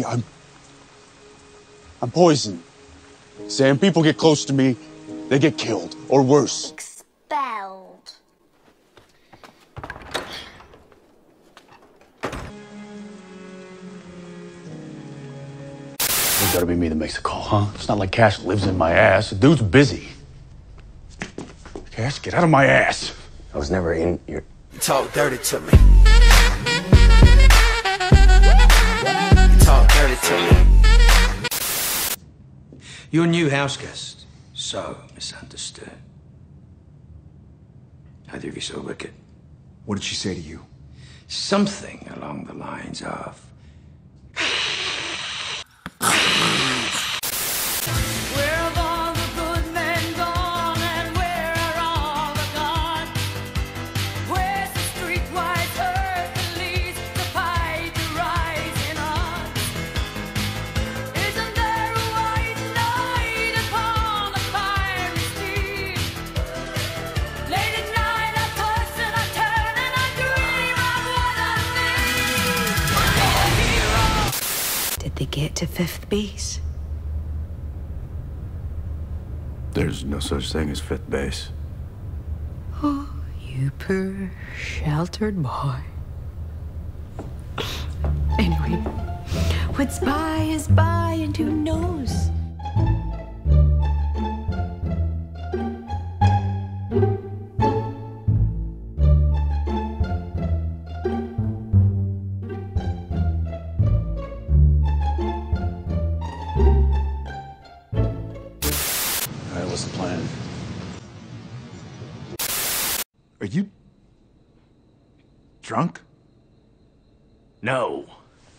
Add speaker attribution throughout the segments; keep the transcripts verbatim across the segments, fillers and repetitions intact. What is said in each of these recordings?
Speaker 1: me, I'm... I'm poison. Sam, people get close to me, they get killed, or worse.
Speaker 2: Expelled.
Speaker 3: It's gotta be me that makes the call, huh? It's not like Cash lives in my ass. The dude's busy. Cash, get out of my ass.
Speaker 4: I was never in your...
Speaker 5: You talk dirty to me. You talk dirty to me. You're a new house guest. So misunderstood. Neither of you so wicked.
Speaker 6: What did she say to you?
Speaker 5: Something along the lines of...
Speaker 7: Did they get to fifth base?
Speaker 6: There's no such thing as fifth base.
Speaker 7: Oh, you poor sheltered boy. Anyway, what's by is by, and who knows?
Speaker 3: What's the plan?
Speaker 6: Are you... drunk?
Speaker 3: No.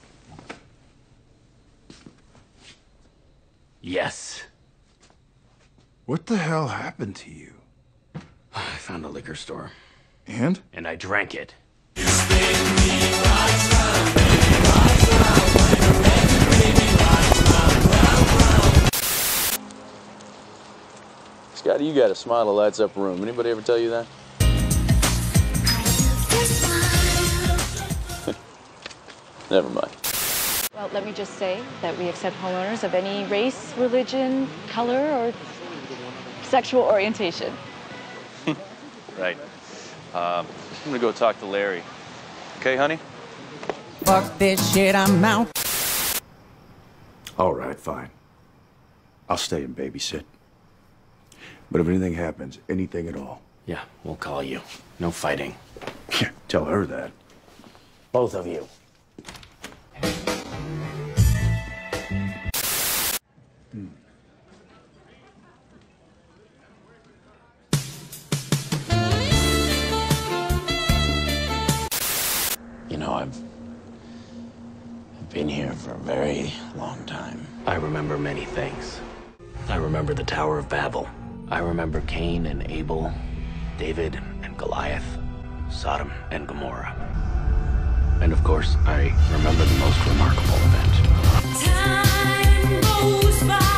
Speaker 3: Yes.
Speaker 6: What the hell happened to you?
Speaker 3: I found a liquor store.
Speaker 6: And?
Speaker 3: And I drank it.
Speaker 8: Scotty, you got a smile that lights up a room. Anybody ever tell you that? Never mind.
Speaker 9: Well, let me just say that we accept homeowners of any race, religion, color, or sexual orientation.
Speaker 8: Right. Um, I'm gonna go talk to Larry. Okay, honey?
Speaker 10: Fuck this shit, I'm out.
Speaker 6: All right, fine. I'll stay and babysit. But if anything happens, anything at all...
Speaker 3: Yeah, we'll call you. No fighting.
Speaker 6: Yeah, tell her that.
Speaker 3: Both of you.
Speaker 6: Hmm.
Speaker 4: You know, I've... I've been here for a very long time.
Speaker 3: I remember many things. I remember the Tower of Babel. I remember Cain and Abel, David and Goliath, Sodom and Gomorrah. And of course, I remember the most remarkable event.
Speaker 2: Time goes by.